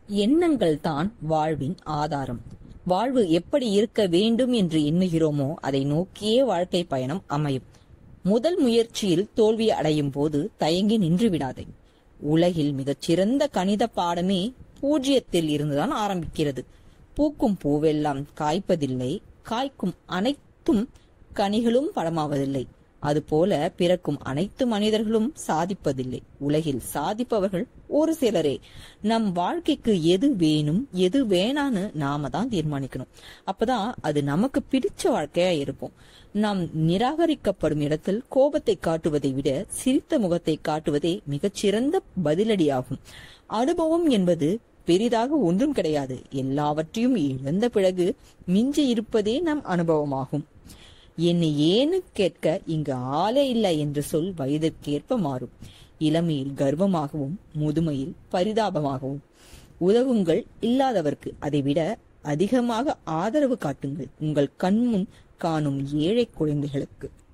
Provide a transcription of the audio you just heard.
எண்ணங்கள் தான் வாழ்வின் ஆதாரம். வாழ்வு எப்படி இருக்க வேண்டும் என்று எண்ணுகிறோமோ அதை நோக்கியே வாழ்க்கை பயணம் அமையும். முதல் முயற்சியில் தோல்வி அடையும் போது தயங்கி நின்று விடாதே. உலகில் மிகச்சிறந்த கணித பாடமே பூஜ்ஜியத்தில் இருந்துதான் ஆரம்பிக்கிறது. பூக்கும் பூவெல்லாம் காய்ப்பதில்லை, காய்க்கும் அனைத்தும் கனிகளும் பழமாவதில்லை. அதுபோல பிறக்கும் அனைத்து மனிதர்களும் சாதிப்பதில்லை. உலகில் சாதிப்பவர்கள் ஒரு சிலரே. நம் வாழ்க்கைக்கு எது வேணும் எது வேணான்னு நாம தான் தீர்மானிக்கணும். அப்பதான் அது நமக்கு பிடிச்ச வாழ்க்கையா இருக்கும். நாம் நிராகரிக்கப்படும் இடத்தில் கோபத்தை காட்டுவதை விட சிரித்த முகத்தை காட்டுவதே மிகச்சிறந்த பதிலடியாகும். அனுபவம் என்பது பெரிதாக ஒன்றும் கிடையாது. எல்லாவற்றையும் இழந்த பிறகு மிஞ்சி இருப்பதே நம் அனுபவமாகும். என்னை ஏன்னு கேட்க இங்கு ஆளே இல்லை என்ற சொல் வயதிற்கேற்ப மாறும். இளமையில் கர்வமாகவும் முதுமையில் பரிதாபமாகவும். உதவுங்கள் இல்லாதவர்க்கு, அதைவிட அதிகமாக ஆதரவு காட்டுங்கள் உங்கள் கண்முன் காணும் ஏழை குழந்தைகளுக்கு.